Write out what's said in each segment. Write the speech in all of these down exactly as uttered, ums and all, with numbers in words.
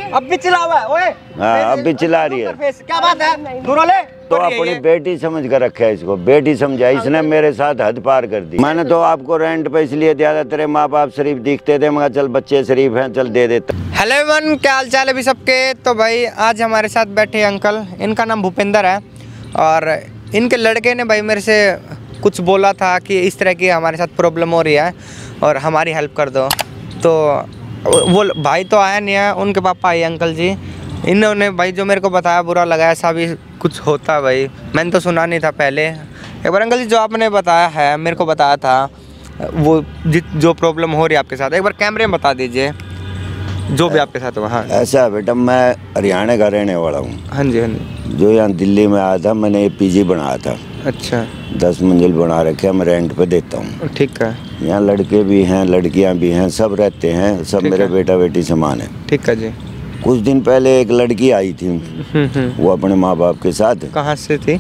अब भी चिल्ला हुआ है ओए। हाँ अब भी चिल्ला रही है। क्या बात है दूर ले। तो अपनी बेटी समझ कर रखा है इसको, बेटी समझा, इसने मेरे साथ हद पार कर दी। मैंने तो आपको रेंट पे इसलिए दिया था, तेरे माँ बाप शरीफ दिखते थे, मगर चल बच्चे शरीफ हैं चल दे देता। हेलो एवरीवन, क्या हाल चाल है अभी सबके। तो भाई आज हमारे साथ बैठे अंकल, इनका नाम भूपेंद्र है और इनके लड़के ने भाई मेरे से कुछ बोला था कि इस तरह की हमारे साथ प्रॉब्लम हो रही है और हमारी हेल्प कर दो। तो वो भाई तो आया नहीं है, उनके पापा आए अंकल जी। इन्होंने भाई जो मेरे को बताया बुरा लगा, ऐसा भी कुछ होता है भाई, मैंने तो सुना नहीं था पहले। एक बार अंकल जी जो आपने बताया है, मेरे को बताया था वो जो प्रॉब्लम हो रही है आपके साथ, एक बार कैमरे में बता दीजिए जो भी आपके साथ हुआ। हाँ ऐसा है बेटा, मैं हरियाणा का रहने वाला हूँ। हाँ जी हाँ जी। जो यहाँ दिल्ली में आया था, मैंने पीजी बनाया था। अच्छा। दस मंजिल बना रखे, मैं रेंट पे देता हूँ। ठीक है। यहाँ लड़के भी हैं लड़कियाँ भी हैं, सब रहते हैं, सब मेरे बेटा बेटी समान है। ठीक है जी। कुछ दिन पहले एक लड़की आई थी, वो अपने माँ बाप के साथ। कहाँ से थी?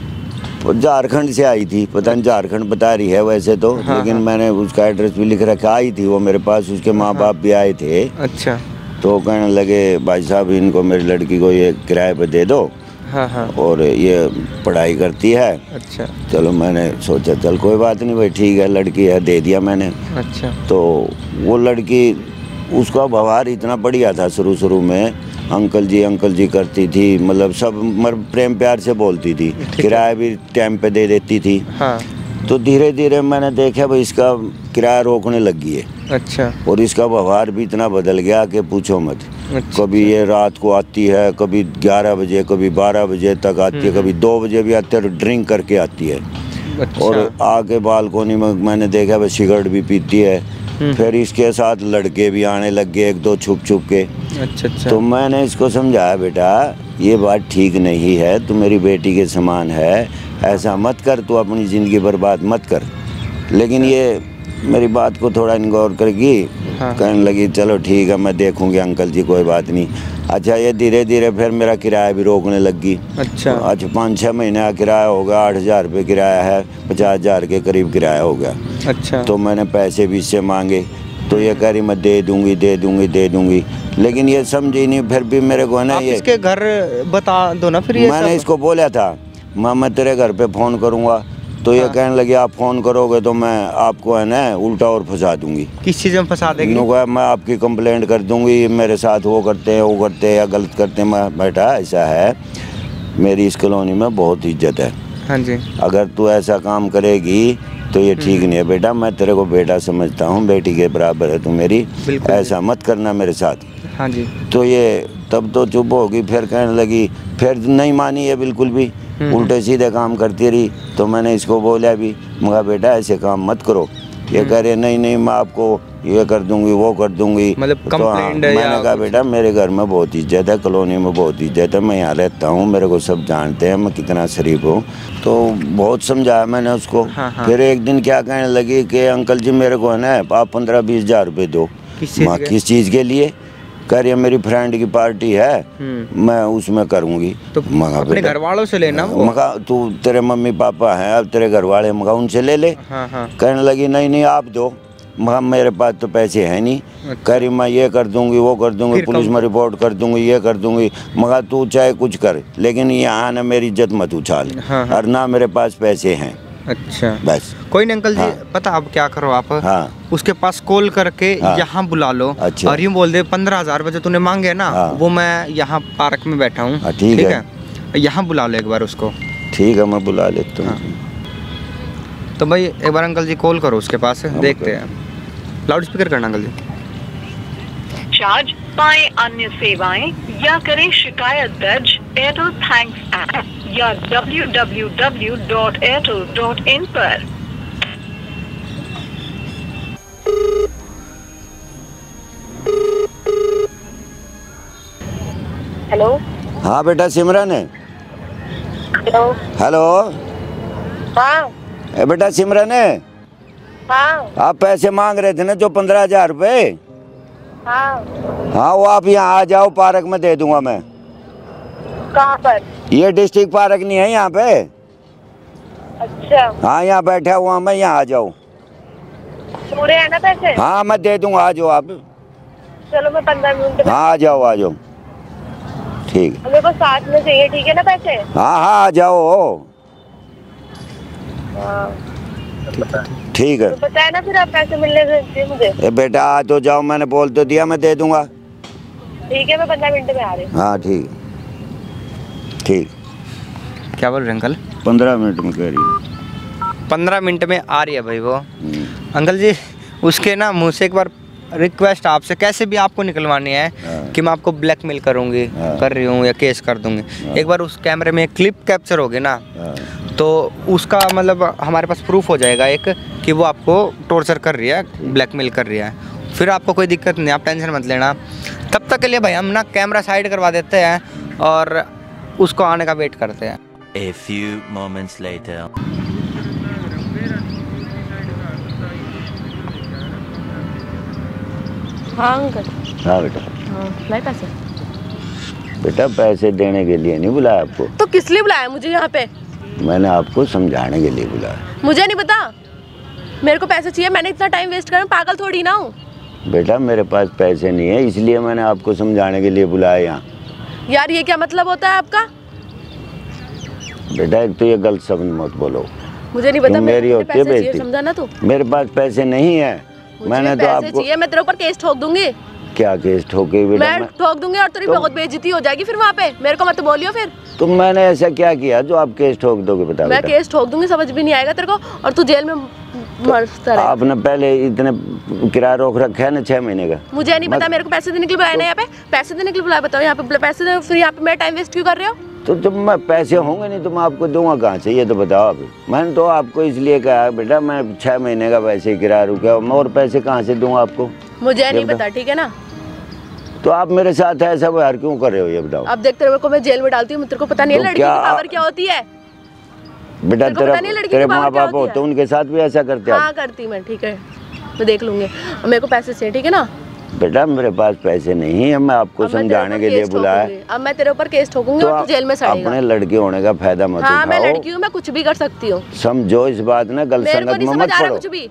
झारखंड से आई थी, पता नहीं झारखंड बता रही है वैसे तो। हाँ, लेकिन हाँ। मैंने उसका एड्रेस भी लिख रखा। आई थी वो मेरे पास, उसके माँ बाप भी आए थे। अच्छा। तो कहने लगे भाई साहब इनको मेरी लड़की को ये किराए पे दे दो। हाँ हाँ। और ये पढ़ाई करती है। अच्छा। चलो मैंने सोचा चल कोई बात नहीं भाई, ठीक है लड़की है, दे दिया मैंने। अच्छा। तो वो लड़की, उसका व्यवहार इतना बढ़िया था शुरू शुरू में, अंकल जी अंकल जी करती थी, मतलब सब मर प्रेम प्यार से बोलती थी, किराया भी टाइम पे दे देती थी। हाँ। तो धीरे धीरे मैंने देखा भाई इसका किराया रोकने लगी है। अच्छा। और इसका व्यवहार भी इतना बदल गया कि पूछो मत। अच्छा। कभी ये रात को आती है, कभी ग्यारह बजे, कभी बारह बजे तक आती है, कभी दो बजे भी आती है, ड्रिंक करके आती है। अच्छा। और आके बालकोनी में मैंने देखा भाई सिगरेट भी पीती है। फिर इसके साथ लड़के भी आने लग गए, एक दो छुप छुप के। अच्छा अच्छा। तो मैंने इसको समझाया बेटा ये बात ठीक नहीं है, तू मेरी बेटी के समान है, ऐसा मत कर, तू अपनी ज़िंदगी बर्बाद मत कर। लेकिन ये मेरी बात को थोड़ा गौर करेगी। हाँ। कहने लगी चलो ठीक है मैं देखूंगी अंकल जी, कोई बात नहीं। अच्छा ये धीरे धीरे फिर मेरा किराया भी रोकने लगी। अच्छा। अच्छा पाँच छः महीने का किराया होगा, आठ हज़ार रुपये किराया है, पचास हज़ार के करीब किराया हो गया। अच्छा। तो मैंने पैसे भी इससे मांगे, तो ये कह रही मैं दे दूंगी दे दूंगी दे दूंगी, लेकिन ये समझी नहीं। फिर भी मेरे को है ना, ये इसके घर बता दो ना फिर। ये मैंने इसको बोला था माँ मैं तेरे घर पे फ़ोन करूँगा, तो ये हाँ। कहने लगी आप फ़ोन करोगे तो मैं आपको है ना उल्टा और फंसा दूंगी। किस चीज़ में फंसा देगी? मैं आपकी कंप्लेंट कर दूंगी, मेरे साथ वो करते हैं वो करते हैं या गलत करते हैं। मैं बेटा ऐसा है, मेरी इस कॉलोनी में बहुत इज्जत है। हाँ जी। अगर तू ऐसा काम करेगी तो ये ठीक नहीं है बेटा, मैं तेरे को बेटा समझता हूँ, बेटी के बराबर है तू मेरी, ऐसा मत करना मेरे साथ। हाँ जी। तो ये तब तो चुप होगी, फिर कहने लगी, फिर नहीं मानी है बिल्कुल भी, उल्टे सीधे काम करती रही। तो मैंने इसको बोला भी, मगर बेटा ऐसे काम मत करो। ये कह रहे नहीं नहीं मैं आपको ये कर दूंगी वो कर दूंगी। मतलब तो हाँ, मैंने कहा बेटा मेरे घर में बहुत इज्जत है, कॉलोनी में बहुत इज्जत है, मैं यहाँ रहता हूँ, मेरे को सब जानते हैं मैं कितना शरीफ हूँ। तो बहुत समझाया मैंने उसको। हाँ हाँ। फिर एक दिन क्या कहने लगी कि अंकल जी मेरे को है ना आप पंद्रह बीस हज़ार रुपये दो। किस चीज़ के लिए? कह रही है मेरी फ्रेंड की पार्टी है, मैं उसमें करूँगी। तो अपने घर वालों से लेना। मगा तू तेरे मम्मी पापा हैं, अब तेरे घर वाले, मगा उनसे ले ले। हाँ हाँ। कहने लगी नहीं नहीं आप दो, मगा मेरे पास तो पैसे हैं नहीं। अच्छा। कह रही मैं ये कर दूंगी वो कर दूंगी, पुलिस में रिपोर्ट कर दूंगी ये कर दूंगी। मगा तू चाहे कुछ कर, लेकिन यहाँ ना मेरी इज्जत मत उछाल। हाँ हाँ। और ना मेरे पास पैसे हैं। अच्छा बस। कोई नहीं अंकल जी। हाँ। पता अब क्या करो आप, हाँ। उसके पास कॉल करके हाँ। यहाँ बुला लो। अच्छा। और यूँ बोल दे पंद्रह हजार रुपये जो तूने मांगे ना, हाँ। वो मैं यहाँ पार्क में बैठा हूँ। हाँ, ठीक है, है? यहाँ बुला लो एक बार उसको। ठीक है मैं बुला लेता हूँ। हाँ। तो भाई एक बार अंकल जी कॉल करो उसके पास। हाँ, देखते हैं, लाउड स्पीकर करना अंकल जी। चार्ज पाए अन्य सेवाएं या करें शिकायत दर्ज एयरटेल थैंक्स ऐप या W W W dot Airtel dot in पर। हेलो। हाँ बेटा सिमरन है। हेलो। हेलो। हाँ। ए बेटा सिमरन है। हाँ। आप पैसे मांग रहे थे ना जो पंद्रह हजार रुपये। हाँ। हाँ वो आप यहाँ आ जाओ, पार्क में दे दूंगा मैं। कहाँ पर? ये डिस्ट्रिक्ट पार्क नहीं है यहाँ पे। अच्छा। हाँ यहाँ बैठा हुआ मैं, यहाँ आ जाओ। पूरे है ना पैसे? हाँ मैं दे दूंगा, आ जाओ आप। चलो मैं पंद्रह मिनट। हाँ आ जाओ आ जाओ। ठीक है, मेरे को साथ में चाहिए, ठीक है ना पैसे? हाँ हाँ आ जाओ। हाँ ठीक है, तो बताए ना फिर आप पैसे मिलने से मुझे। ए बेटा आ तो जाओ, मैंने बोल तो दिया मैं दे दूंगा। ठीक है मैं पंद्रह मिनट में आ रही हूँ। हाँ ठीक ठीक। क्या बोल रहे अंकल? पंद्रह मिनट में कह रही है। पंद्रह मिनट में आ रही है भाई वो। हम्म, अंकल जी उसके ना मुँह से एक बार रिक्वेस्ट आपसे, कैसे भी आपको निकलवानी है हाँ। कि मैं आपको ब्लैकमेल करूंगी, हाँ। कर रही हूँ या केस कर दूंगी। हाँ। एक बार उस कैमरे में क्लिप कैप्चर होगी ना, हाँ, तो उसका मतलब हमारे पास प्रूफ हो जाएगा एक कि वो आपको टॉर्चर कर रही है, ब्लैकमेल कर रही है। फिर आपको कोई दिक्कत नहीं, आप टेंशन मत लेना। तब तक के लिए भाई हम ना कैमरा साइड करवा देते हैं और उसको आने का वेट करते हैं। A few moments later. हाँ अंकल। हाँ बेटा। हाँ लाए पैसे। बेटा पैसे देने के लिए नहीं बुलाया आपको, तो किस लिए बुलाया मुझे यहाँ पे? मैंने आपको समझाने के लिए बुलाया। मुझे नहीं पता, मेरे को पैसे चाहिए। मैंने इतना टाइम वेस्ट करा, पागल थोड़ी ना हूँ। बेटा मेरे पास पैसे नहीं है, इसलिए मैंने आपको समझाने के लिए बुलाया यहाँ। यार ये क्या मतलब होता है आपका? बेटा एक तो ये गलत शब्द मत बोलो, मुझे नहीं पता। तुम मेरे मेरी को होती है पैसे चाहिए, बेइज्जती। समझा ना तू। मेरे पास पैसे नहीं है, मैंने तो पैसे आपको चाहिए, मैं तेरे ऊपर केस ठोक दूंगी। क्या केस ठोके बेटा? मैं मैं ठोक दूंगी और तेरी तुम- बहुत बेइज्जती हो जाएगी फिर वहाँ पे। मेरे को मत बोलियो फिर। तो मैंने ऐसा क्या किया जो आप केस ठोक दोगे? बता मैं बेटा। केस ठोक दूंगी, समझ भी नहीं आएगा तेरे को, और तू जेल में मरता रहे। आपने पहले इतने किराया रोक रखा है ना छह महीने का। मुझे नहीं पता, मेरे को पैसे देने के लिए बुलाया ना यहाँ पे। पैसे देने के लिए बुलाया, बताओ यहाँ पे पैसे दे, फिर यहाँ पे मैं टाइम वेस्ट क्यों कर रहे हो? तो जब मैं पैसे होंगे नहीं तो मैं आपको दूंगा कहाँ से, ये तो बताओ आप। मैंने तो आपको इसलिए कहा बेटा मैं छह महीने का वैसे किराया रुका, मैं और पैसे कहाँ से दूंगा आपको? मुझे नहीं बता- पता, ठीक है ना? तो आप मेरे साथ ऐसा व्यवहार क्यों कर रहे हो ये बताओ? अब देख तेरे को मैं जेल में डालती हूँ, तेरे को पता नहीं है तो लड़की की क्या- पावर क्या होती है। बेटा तेरे को तेरा पता नहीं लड़की की तेरे पावर माँ क्या बाप होती होते है? उनके साथ भी ऐसा करते आप? हाँ करती मैं, ठीक है मैं देख लूंगी। अब मेरे को पैसे चाहिए, ठीक है ना? बेटा मेरे पास पैसे नहीं है, मैं आपको अब मैं तेरे समझाने ऊपर के लिए केस बुलाया। ठोकूंगी। अब मैं तेरे ऊपर केस ठोकूंगी तो और तू आप जेल में सड़ेगा। अपने लड़के होने का फायदा मत हाँ मैं उठाओ, लड़की हूँ, मैं कुछ भी कर सकती हूँ। समझो इस बात ना, गलत मेरे को संगत नहीं में समझ मत आ रहा पड़ो। कुछ भी।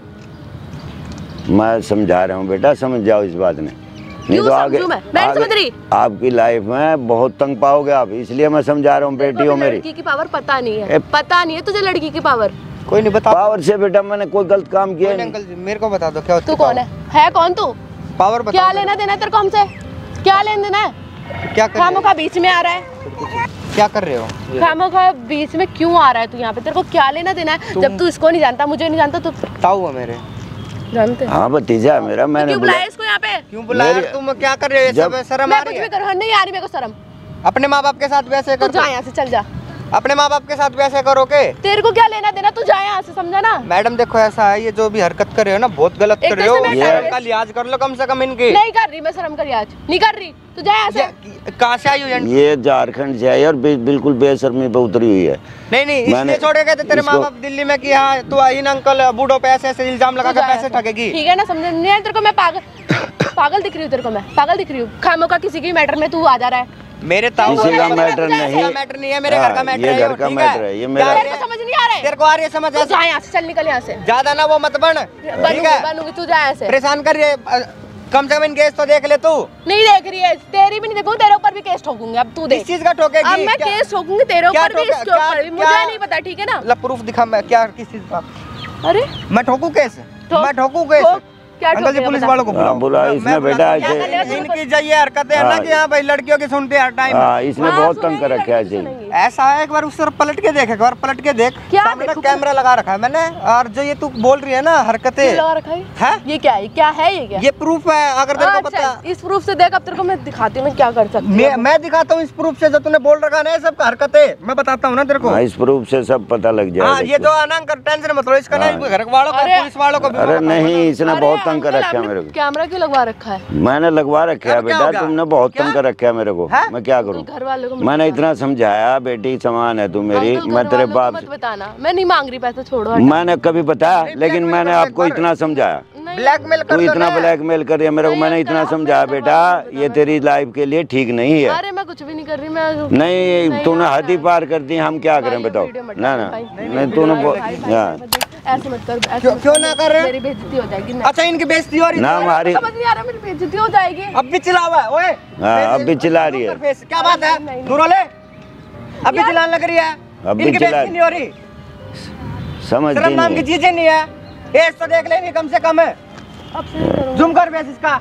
मैं समझा रहा हूँ बेटा, समझ जाओ इस बात ने, नहीं क्यों तो आगे समझूं मैं? मैं नहीं आगे समझ रही। आपकी लाइफ में बहुत तंग पाओगे आप, इसलिए मैं समझा रहा हूँ। तेरे को बेटी हो भी मेरी, लड़की की पावर पता नहीं है, ए- पता नहीं है तुझे लड़की की पावर। कोई नहीं, बता। पावर से बेटा मैंने कोई गलत काम किया कोई नहीं। नहीं अंकल जी, मेरे को बता दो क्या होती तू कौन है? है कौन तू? पावर बता। क्या लेना देना है तेरे को हमसे? क्या लेना देना है? क्या कर खामों का बीच में आ रहा है, क्या कर रहे हो? खामों का बीच में क्यों आ रहा है तू यहाँ पे? तेरे को क्या लेना देना है? जब तू इसको नहीं जानता, मुझे नहीं जानता, तू ताऊ है मेरे। जानते हैं? हाँ भतीजा मेरा, मैंने क्यों बुलाया इसको यहाँ पे? क्यों बुलाया? मेरी- तुम क्या कर रहे हो? ये जब- सब शर्म आ मैं रही कुछ है? भी करूँ, नहीं आ रही मेरे को शर्म। अपने माँ बाप के साथ वैसे तू कर जा यहाँ से, चल जा। अपने माँ बाप के साथ वैसे करोगे? तेरे को क्या लेना देना, तू जा यहाँ से, समझा ना? मैडम देखो ऐसा है, ये जो भी हरकत कर रहे हो ना बहुत गलत एक कर रहे तो हो। इसमें ये- शर्म का लिहाज कर लो कम से कम इनकी। नहीं कर रही मैं शर्म करी, आज नहीं कर रही, तू जा यहाँ से। ये- कहाँ से आई हो? नहीं ये झारखंड से आई और बि- बिल्कुल बेशर्मी पे उतरी हुई है। नहीं, इसलिए मैंने- छोड़े गए थे तेरे माँ इसको- बाप दिल्ली में कि हाँ तू आई ना अंकल बूढ़ों पे ऐसे ऐसे इल्जाम लगा तू के जा पैसे यहाँ से। ठगेगी। ठीक है ना, समझ नहीं है तेरे को? मैं पागल पागल दिख रही हूँ तेरे को? मैं पागल दिख रही हूँ? खामों का किसी की मैटर में तू आ जा रहा है। मेरे ताऊ किसी का मेरे मैटर किसी नहीं। का मैटर नहीं है, मेरे घर का हाँ, मैटर ये है। घर का ठीक मैटर है, ये मेरा- क्या तेरे को समझ नहीं आ रहा है? तेरे को आ रही है समझ? तू जा यहाँ से, चल निकल यहाँ से। ज्यादा ना वो मत बन, ठीक बनूंगी है? बनूंगी, तू जा यहाँ से। परेशान कर रही है, अ, कम से कम इन केस तो देख ले तू। नहीं देख रही है, तेरी भी नहीं देखूंगी, तेरे ऊपर भी केस ठोकूंगी। अब तू किस देख, चीज का ठोकेगी? अब मैं क्या- केस ठोकूंगी तेरे क्या ऊपर भी, ठोका- इसके क्या- ऊपर भी। क्या- मुझे नहीं पता, ठीक है ना? ला प्रूफ दिखा, मैं क्या किस चीज का? अरे मैं ठोकू केस? ठोक- मैं ठोकू केस? ठोक, क्या अंकल जी ठोकेगा पुलिस बता? वालों को हाँ, बुलाओ। बुला, मैं- इसने मैं बेटा बुलाता हूँ। क्या कर लिया? इनकी जाइए हरकतें है ना हाँ। कि हाँ भाई लड़कियों की सुनते हैं टाइम। हाँ इसने हाँ, बहुत तंग कर सुनेंगी, रखा है लड़की ऐसे ही। सुनेंगी। ऐसा है, एक बार उस तरफ पलट के देख, एक बार पलट के देख, क्या सामने ना देखूं? कैमरा लगा रखा है मैंने। और जो ये तू बोल रही है ना हरकतें, ये लगा रखा है? है ये क्या है? क्या है ये? क्या ये प्रूफ है। अगर तेरे को अच्छा, पता, इस प्रूफ से देख, अब तेरे को मैं दिखाती हूँ मैं क्या कर सकती मैं हूँ। मैं दिखाता हूँ इस प्रूफ से जो तूने बोल रखा है ना, ये सब हरकतें मैं बताता हूँ ना तेरे को। हाँ, इस प्रूफ से सब पता लग हाँ जाएगा। ये जो अनंग कर टेंशन मत लो इसका ना, हाँ। घर वालों को अरे- पुलिस वालों को भी अरे मैं बताऊंगा नहीं, ना। इसने अरे बहुत तंग कर अंकल, रखा है आपने मेरे को। कैमरा क्यों लगवा रखा है? मैंने लगवा रखा है अब क्या बेटा, हो गया? तुमने बहुत क्या? तंग कर रखा है मेरे को। है? मैं क्या करूँ? घर वालों को मत मैंने बताना। इतना समझाया, बेटी समान है तू मेरी, अंकल, मैं घर तेरे वालों को बाप मत बताना, मैं नहीं मांग रही पैसे, छोड़ो हटा। मैंने कभी बताया, लेकिन ब्लैकमेल मैंने कर आपको एक बार। इतना समझाया। नहीं, ब्लैकमेल कर तू दो इतना ना। ब्लैकमेल कर रही है मेरे को, नहीं, मैंने अंकल, इतना आप समझाया मेरे बेटा, बारे में ये बता तेरी लाइफ के लिए ठीक नहीं है। अरे मैं कुछ भी नहीं कर रही, मैं नहीं नहीं, तूने यार, हद ही पार कर दी, हम क्या भाई, करें ये बताओ? वीडियो मत ना डालो, ना भाई। नहीं तूने भाई, बोल भाई, भाई, हाँ। भाई, ऐसे मत कर, ऐसे क्यों, मत क्यों कर, ना कर रहे? मेरी बेइज्जती हो जाएगी। अच्छा इनकी बेइज्जती हो रही ना है? हमारी समझ नहीं आ रहा, मेरी बेइज्जती हो जाएगी। अब भी चिल्ला हुआ है ओए। हाँ, अब भी चिल्ला रही है। क्या बात है दूर ले, अब भी चिल्लाने लग रही है। अब भी इनकी चिल्ला बेइज्जती नहीं हो रही, समझ शर्म नाम की चीजें नहीं है। एज तो देख लेंगे कम से कम है। अब से नहीं करूंगी, जुम कर बेस इसका।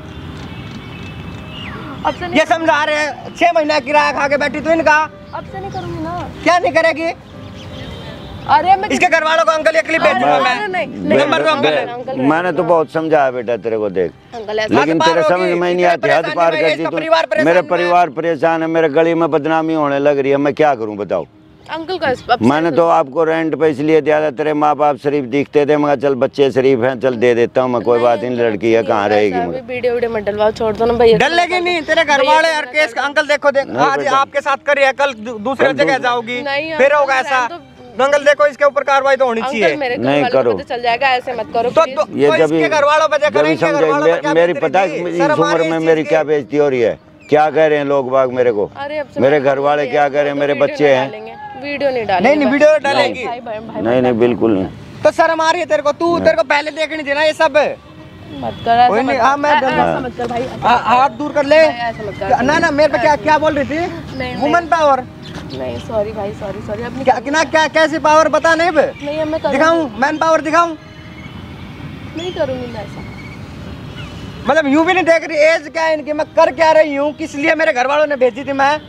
अब से नहीं, ये समझा रहे हैं छह महीना किराया खा के बैठी तो इनका अब से नहीं करूंगी ना। क्या नहीं करेगी? अरे मैं इसके घर वालों को अंकल ये क्लिप भेजूंगा अरे, मैं। नहीं, बे- नंबर दो अंकल। बे- अंकल मैंने तो बहुत समझाया बेटा तेरे को, देख अंकल ऐसा लेकिन हद पार तेरे समझ होगी, में नहीं इतने आती, हद परेशानी पार में, कर इसका दी परिवार तू। परेशान मेरे में। परिवार परेशान है, मेरे गली में बदनामी होने लग रही है, मैं क्या करूं बताओ। अंकल का इस- अब से मैंने तो आपको रेंट पे इसलिए दिया था, तेरे माँ बाप शरीफ दिखते थे, मगर चल बच्चे शरीफ हैं, चल दे देता हूँ मैं, कोई बात नहीं, लड़की है कहाँ रहेगी मुझे। वीडियो वीडियो मत डलवाओ, छोड़ दो ना भैया। डर लेगी नहीं तेरे घर वाले हर केस का। अंकल देखो देख, नहीं आज बेटा। आपके साथ करिए, कल दू- दूसरे कल जगह दू- जाओगी, नहीं, फिर अंकल, होगा ऐसा। रहने तो अंकल देखो इसके ऊपर कार्रवाई तो होनी अंकल चाहिए। मेरे घर नहीं वालों को करो। पता चल जाएगा, ऐसे मत करो तो प्लीज। तो ये तो जब इसके घर वालों पर जब समझे मेरी पता इस उम्र में मेरी क्या बेइज्जती हो रही है, क्या कह रहे हैं लोग बाग मेरे को, अरे अब से मेरे मैं- घर वाले क्या कह रहे हैं, मेरे वीडियो बच्चे नहीं हैं। डालेंगे, वीडियो नहीं डालेंगे। नहीं नहीं वीडियो डालेगी। भाई, भाई, भाई, नहीं नहीं बिल्कुल नहीं। तो शर्म आ रही है तेरे को? तू तेरे को पहले देखनी थी ना ये सब। मत कर ऐसा, कोई मत नहीं, कर, हाँ, मैं ऐ- डर- ऐसा मत कर भाई, ऐसा आ- मत कर। हाथ दूर कर ले। ऐसा मत कर। ना ना मेरे पे क्या क्या बोल रही थी? नहीं, वुमन पावर। नहीं सॉरी भाई, सॉरी सॉरी, अब नहीं क्या क्या क्या कैसी पावर बता नहीं बे? नहीं, अब मैं करूंगी दिखाऊं मैन पावर दिखाऊं? नहीं, करूंगी मैं ऐसा। मतलब यूं भी नहीं देख रही एज क्या है इनकी, मैं कर क्या रही हूँ, किस लिए मेरे घर वालों ने भेजी थी मैं?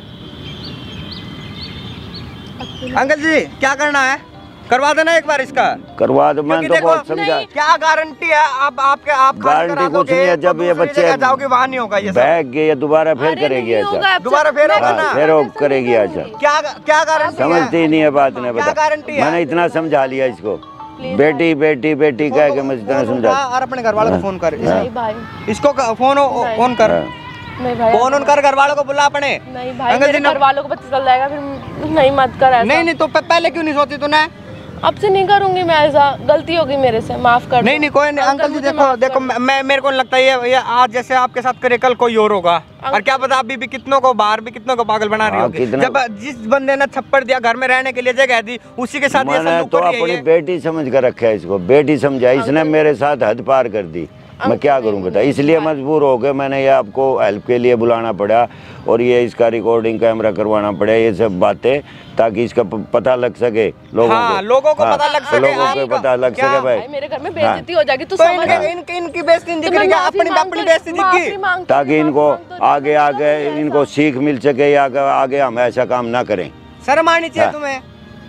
अंकल जी क्या करना है करवा देना एक बार इसका। करवा दो, मैंने तो देखो, बहुत समझा। क्या गारंटी है आप आपके आप खाली गारंटी करा कुछ दोगे, नहीं है, जब तो ये दूसरी बच्चे जगह जाओगे वहाँ नहीं होगा ये सब। बैग गए या दोबारा फिर अरे करेगी नहीं होगा, ऐसा, अब से- दोबारा फिर होगा मैं ना? ऐसा फिर वो नहीं करेगी ऐसा। करूंगी। क्या क्या गारंटी है? समझती ही नहीं है बात ने, क्या बता गारंटी है? मैंने इतना समझा लिया इसको, बेटी बेटी बेटी कह के मैं इतना फोन समझा। उठा और अपने घर वालों को फोन कर। नहीं भाई, इसको क- फोन ऑन कर, नहीं भाई, फोन ऑन कर, घर वालों को बुला अपने। नहीं भाई, अंकल मेरे जी ने- घर वालों को पता चल जाएगा फिर। नहीं मत कर ऐसा। नहीं नहीं तो प- पहले क्यों नहीं सोची तूने? अब से नहीं करूंगी मैं ऐसा, गलती होगी मेरे से, माफ कर दो। नहीं नहीं कोई नहीं अंकल जी मुझे देखो माफ देखो कर मैं मैं- मेरे को नहीं लगता ये ये आज जैसे आपके साथ करे कल कोई और होगा। और क्या पता अभी भी कितनों को बाहर भी कितनों को पागल बना रही हाँ, होगी। कितना- जब जिस बंदे ने थप्पड़ दिया, घर में रहने के लिए जगह दी, उसी के साथ ये मैंने सलूक तो कर रही है अपनी ये। बेटी समझ कर रखा है इसको, बेटी समझा, इसने मेरे साथ हद पार कर दी, मैं क्या करूं बता। इसलिए मजबूर हो गए, मैंने ये आपको हेल्प के लिए बुलाना पड़ा और ये इसका रिकॉर्डिंग कैमरा करवाना पड़ा, ये सब बातें, ताकि इसका प- पता लग सके लोगों हाँ, को, लोगों को हाँ, पता लग सके लोगों को आपका- पता लग क्या? सके भाई, भाई मेरे घर में बेइज्जती हो जाएगी, तू तो समझ। इनके इनकी इनकी बेइज्जती नहीं दिख रही, अपनी अपनी बेइज्जती दिखी, ताकि इनको आगे आगे इनको सीख मिल सके, या आगे आगे हम ऐसा काम ना करें शर्म आनी चाहिए हाँ। तुम्हें।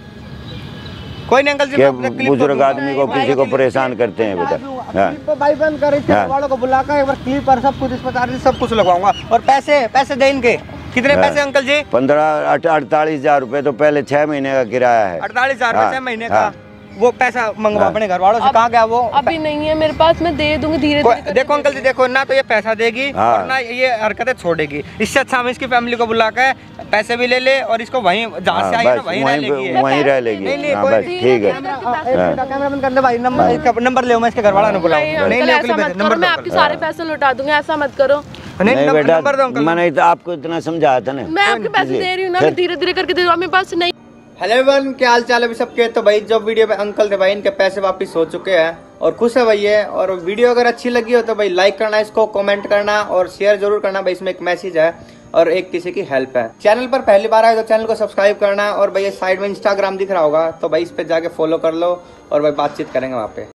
कोई नहीं अंकल जी कि मैं अपने क्लिप को बुजुर्ग दूंगा। आदमी को किसी को परेशान करते हैं बेटा। हाँ, क्लिप पे भाई बंद कर, इसके हाँ। वालों को बुला कर एक बार क्लिप पर सब कुछ इस पर चार्जेस सब कुछ लगवाऊंगा। और पैसे पैसे दे इनके कितने हाँ। पैसे अंकल जी? पंद्रह अड़तालीस हजार रुपए तो पहले छह महीने का किराया है। अड़तालीस हजार हाँ, छह महीने हाँ। का। वो पैसा मंगवा हाँ। अपने घर वालों से, अब- कहाँ गया वो? अभी नहीं है मेरे पास, मैं दे दूंगी धीरे कोई- धीरे। देखो अंकल जी देखो, ना तो ये पैसा देगी हाँ। और ना ये हरकतें छोड़ेगी। इससे अच्छा हम इसकी फैमिली को बुला के पैसे भी ले ले और इसको वहीं जहाँ हाँ, से आई है ना बस वहीं रह वहीं लेगी ये। पे- वहीं रह लेगी। नहीं, नहीं, हाँ, कोई बस नहीं, ठीक है। कैमरा बंद कर ले भाई, नंबर इसका नंबर ले, मैं इसके घर वाला ने बुलाऊं। नहीं नहीं अंकल नहीं ऐसा मत करो, मैं आपके सारे पैसे लुटा दूंगी, ऐसा मत करो। नहीं नहीं नंबर बेटा, नंबर दो अंकल। मैंने तो आपको इतना समझाया था ना। मैं आपके पैसे दे रही हूँ ना, मैं धीरे धीरे करके दे रही हूँ, मेरे पास नहीं। हेलो एवरीवन, क्या हाल चाल है अभी सबके? तो भाई जो वीडियो में अंकल थे भाई इनके पैसे वापस हो चुके हैं और खुश है भाई ये। और वीडियो अगर अच्छी लगी हो तो भाई लाइक करना, इसको कमेंट करना और शेयर जरूर करना भाई। इसमें एक मैसेज है और एक किसी की हेल्प है। चैनल पर पहली बार आए तो चैनल को सब्सक्राइब करना और भाई साइड में इंस्टाग्राम दिख रहा होगा तो भाई इस पे जाके फॉलो कर लो और भाई बातचीत करेंगे वहाँ पे।